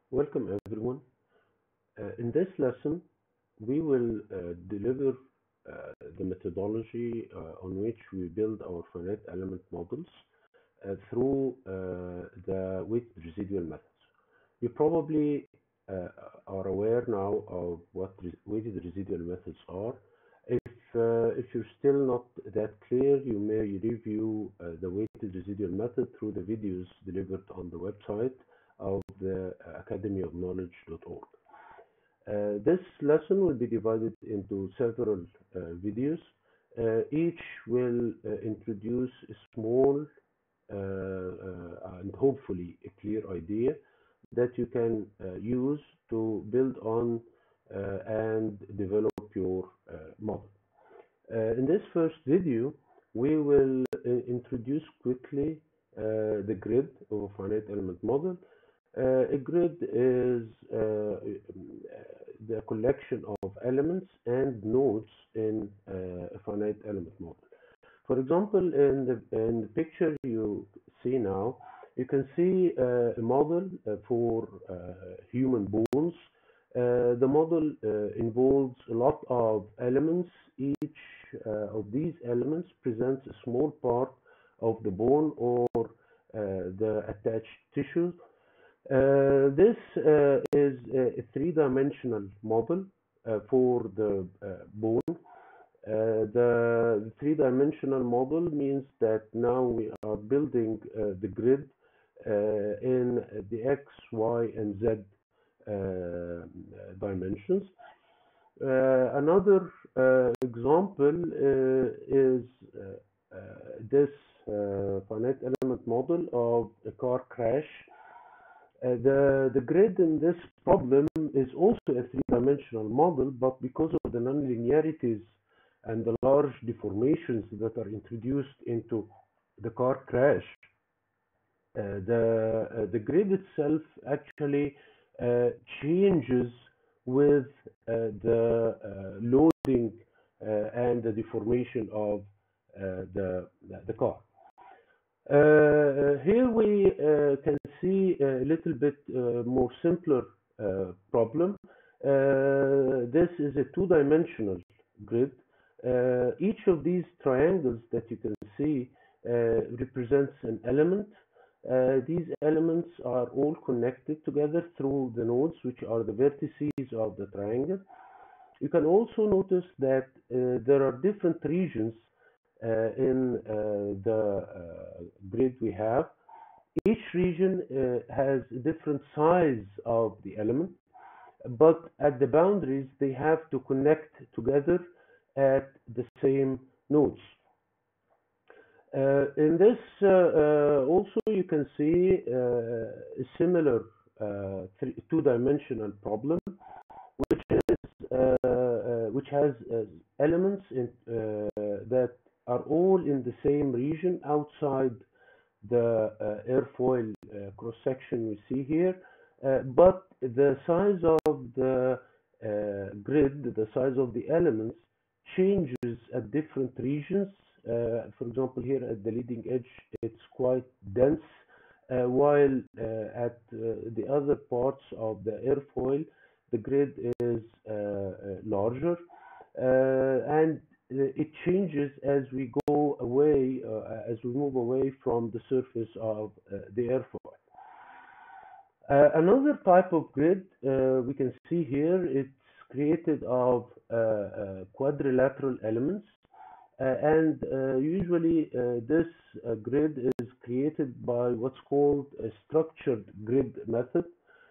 Welcome everyone. In this lesson, we will deliver the methodology on which we build our finite element models through the weighted residual methods. You probably are aware now of what weighted residual methods are. If you're still not that clear, you may review the weighted residual method through the videos delivered on the website of the academyofknowledge.org. This lesson will be divided into several videos. Each will introduce a small and hopefully a clear idea that you can use to build on and develop your model. In this first video, we will introduce quickly the grid of a finite element model. A grid is the collection of elements and nodes in a finite element model. For example, in the picture you see now, you can see a model for human bones. The model involves a lot of elements. Each of these elements presents a small part of the bone or the attached tissue. This is a three-dimensional model for the bone. The three-dimensional model means that now we are building the grid in the X, Y, and Z dimensions. Another example is this finite element model of a car crash. The grid in this problem is also a three-dimensional model, but because of the nonlinearities and the large deformations that are introduced into the car crash, the grid itself actually changes with the loading and the deformation of the car. Here we can see a little bit more simpler problem. This is a two-dimensional grid. Each of these triangles that you can see represents an element. These elements are all connected together through the nodes, which are the vertices of the triangle. You can also notice that there are different regions in the grid we have. Each region has a different size of the element, but at the boundaries they have to connect together at the same nodes. In this also you can see a similar two-dimensional problem, which has elements that are all in the same region outside the airfoil cross-section we see here, but the size of the grid, the size of the elements, changes at different regions. For example, here at the leading edge, it's quite dense, while at the other parts of the airfoil, the grid is larger, and it changes as we go away, as we move away from the surface of the airfoil. Another type of grid we can see here, it's created of quadrilateral elements, and usually this grid is created by what's called a structured grid method.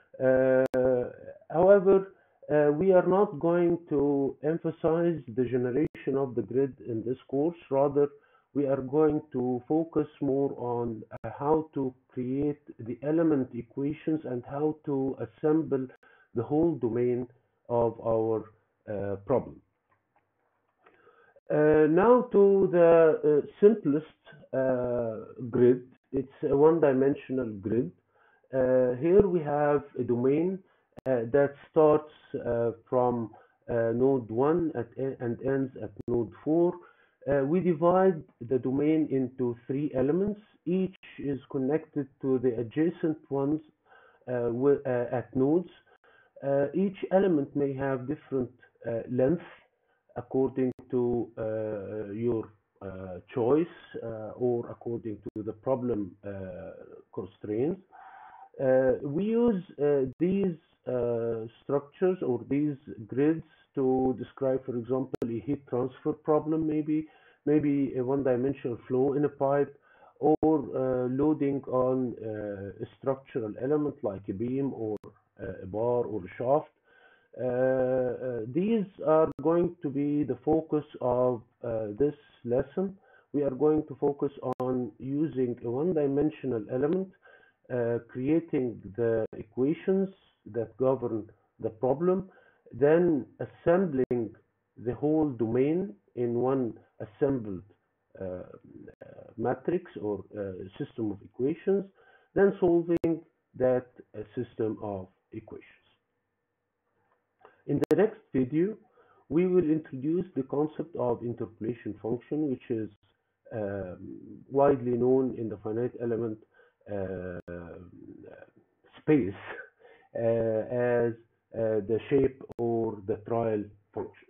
However, we are not going to emphasize the generation of the grid in this course. Rather, we are going to focus more on how to create the element equations and how to assemble the whole domain of our problem. Now to the simplest grid. It's a one-dimensional grid. Here we have a domain that starts from node 1 and ends at node 4. We divide the domain into three elements. Each is connected to the adjacent ones at nodes. Each element may have different length according to your choice or according to the problem constraints. We use these structures or these grids to describe, for example, a heat transfer problem, maybe a one-dimensional flow in a pipe, or loading on a structural element like a beam or a bar or a shaft. These are going to be the focus of this lesson. We are going to focus on using a one-dimensional element, creating the equations that govern the problem, then assembling the whole domain in one assembled uh, matrix or system of equations, then solving that system of equations. In the next video, we will introduce the concept of interpolation function, which is widely known in the finite element uh, space as the shape or the trial function.